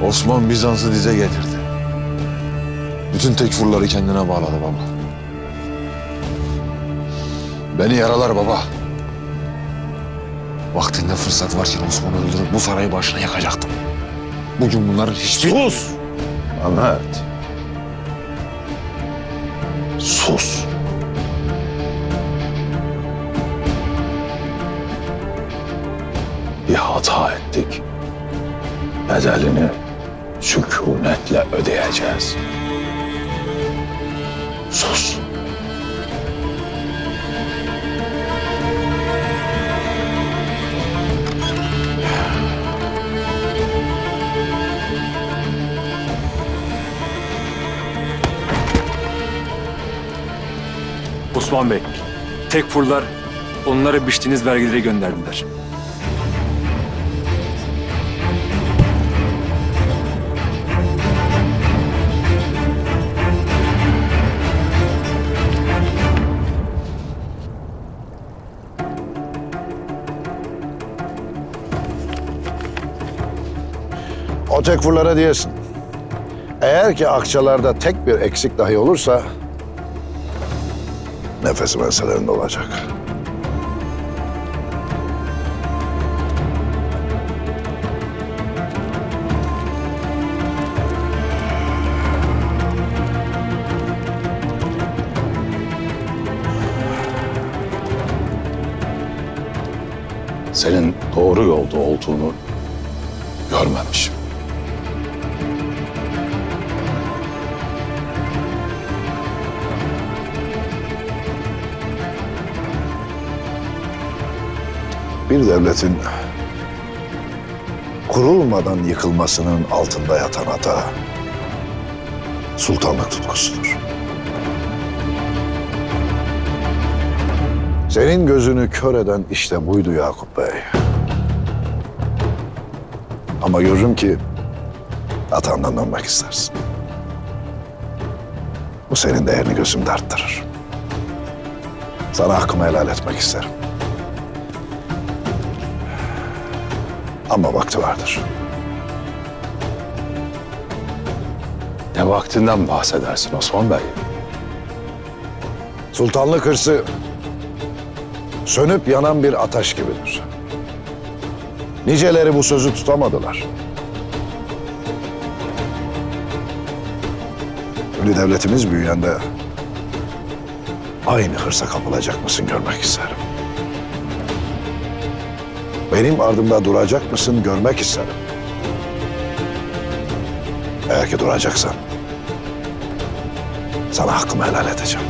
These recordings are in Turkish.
Osman Bizans'ı dize getirdi. Bütün tekfurları kendine bağladı baba. Beni yaralar baba. Vaktinde fırsat varken Osman'ı öldürüp bu sarayı başına yakacaktım. Bugün bunların hiçbir... Sus! Ahmet. Sus. Bir hata ettik. Bedelini sükunetle ödeyeceğiz. Sus. Osman Bey, tekfurlar onlara biçtiğiniz vergileri gönderdiler. O tekfurlara diyesin. Eğer ki akçalarda tek bir eksik dahi olursa nefesim enselerinde olacak. Senin doğru yolda olduğunu görmemişim. Bir devletin kurulmadan yıkılmasının altında yatan hata sultanlık tutkusudur. Senin gözünü kör eden işte buydu Yakup Bey. Ama görürüm ki hatandan dönmek istersin. Bu senin değerini gözümde arttırır. Sana hakkımı helal etmek isterim. Ama vakti vardır. Ne vaktinden bahsedersin Osman Bey? Sultanlık hırsı sönüp yanan bir ateş gibidir. Niceleri bu sözü tutamadılar. Ünlü devletimiz büyüyende aynı hırsa kapılacak mısın görmek isterim. Benim ardımda duracak mısın görmek isterim. Eğer ki duracaksan sana hakkımı helal edeceğim.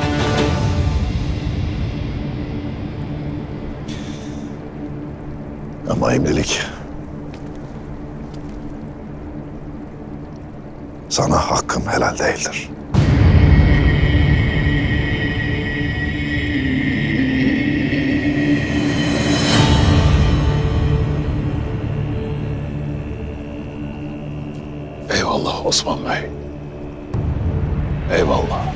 Ama imdilik sana hakkım helal değildir. Eyvallah Osman Bey. Eyvallah.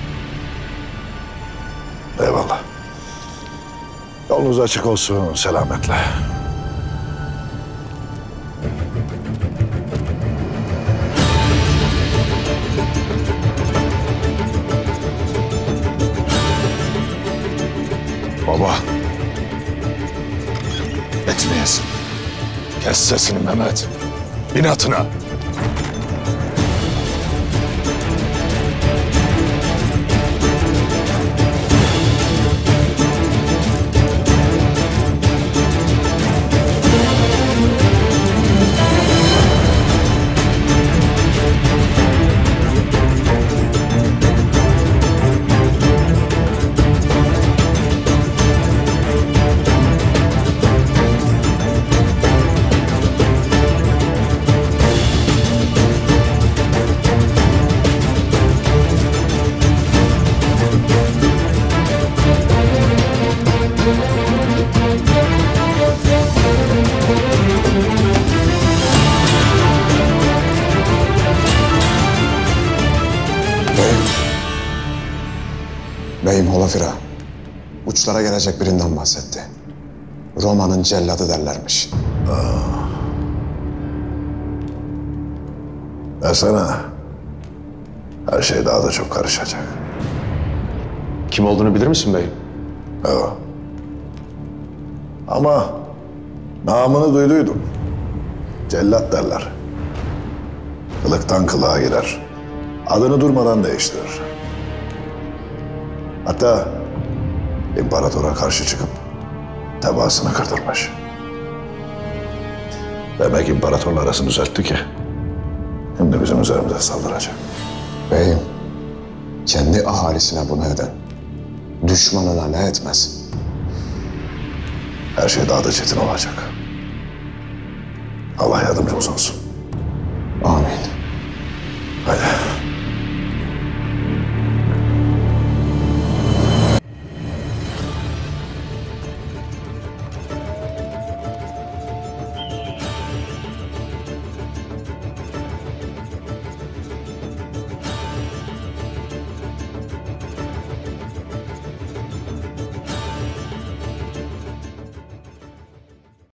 Eyvallah. Yolunuz açık olsun selametle. Baba. Etmeyesin. Kes sesini Mehmet. Bin atına. Beyim Holafira, uçlara gelecek birinden bahsetti. Roma'nın celladı derlermiş. Ve sana her şey daha da çok karışacak. Kim olduğunu bilir misin beyim? Evet. Ama namını duyduydum. Cellat derler. Kılıktan kılığa girer. Adını durmadan değiştirir. Hatta imparatora karşı çıkıp tebaasını kırdırmış. Demek imparatorla arasını düzeltti ki şimdi bizim üzerimize saldıracak. Beyim, kendi ahalisine bunu eden düşmanına ne etmez? Her şey daha da çetin olacak. Allah yardımcımız olsun.